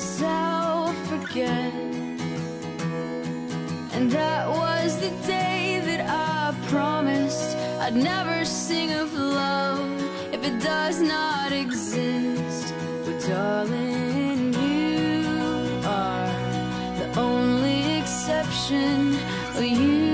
self-forget. And that was the day that I promised I'd never sing of love if it does not exist. But darling, you are the only exception. You